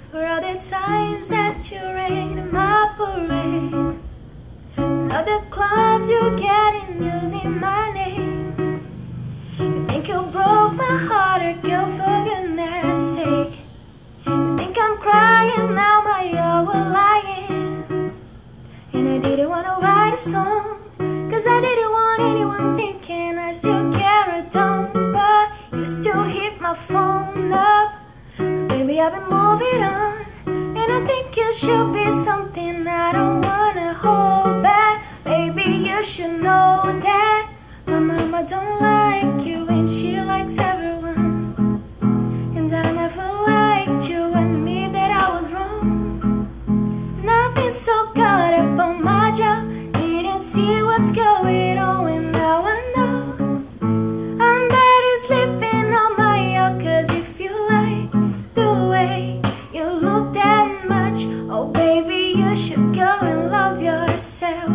For all the times that you rain in my parade, all the clubs you get in using my name. You think you broke my heart, girl, for goodness sake. You think I'm crying now, my eyes were lying. And I didn't wanna write a song, cause I didn't want anyone thinking I still carried on. But you still hit my phone up. Baby, I've been moving on, and I think you should be something I don't wanna hold back. Baby, you should know that my mama don't like you and she likes everyone. And I never liked you, admit that I was wrong. And I've been so caught up on my job, didn't see what's going on, and now I know I'm better sleeping on my yacht. Cause if you like the way you look that much, oh baby, you should go and love yourself.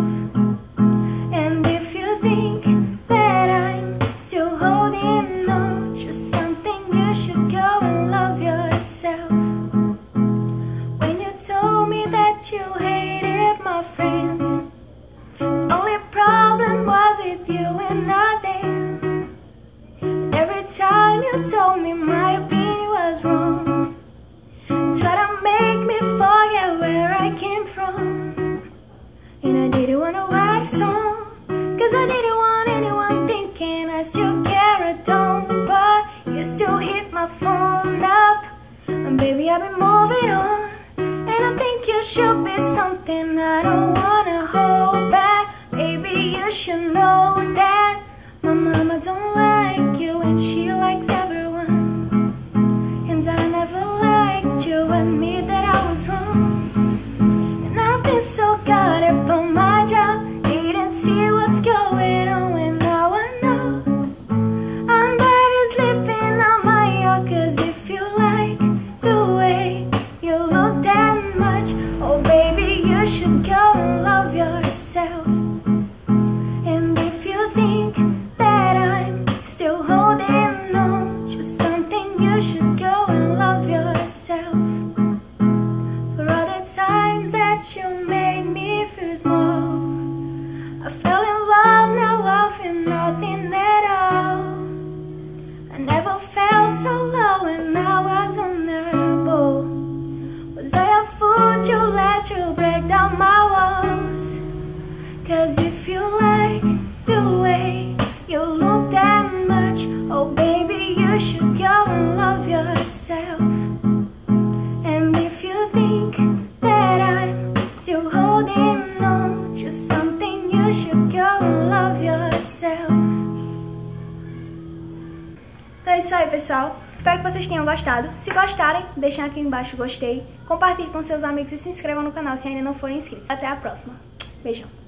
And if you think that I'm still holding on to something, you should go and love yourself. When you told me that you hated my friends, the only problem was with you and not them. And every time you told me my opinion was wrong, try to make me forget where I came from. And I didn't wanna write a song, cause I didn't want anyone thinking I still carried on. But you still hit my phone up, and baby, I've been moving on, and I think you should be something I don't wanna hold back. Baby, you should know that my mama don't like you and she likes everyone. And I never liked you, admit that I was wrong. And I've been so caught up on my job, didn't see what's going on, and now I know I'm better sleeping on my yacht. Cause if you like the way you look that much, oh baby, you should go and love yourself. And if you think that I'm still holding on to something, you should go and love yourself. For all the times that you made me feel small, I fell in love, now I feel nothing at all. I never felt so low and I was vulnerable. Was I a fool to let you break down my walls? Cause if you like the way you look that much, oh baby, you should go and love yourself. And if you think that I'm still holding on to something, you should go and love yourself. Então é isso aí, pessoal. Espero que vocês tenham gostado. Se gostarem, deixem aqui embaixo o gostei, compartilhem com seus amigos e se inscrevam no canal se ainda não forem inscritos. Até a próxima. Beijão.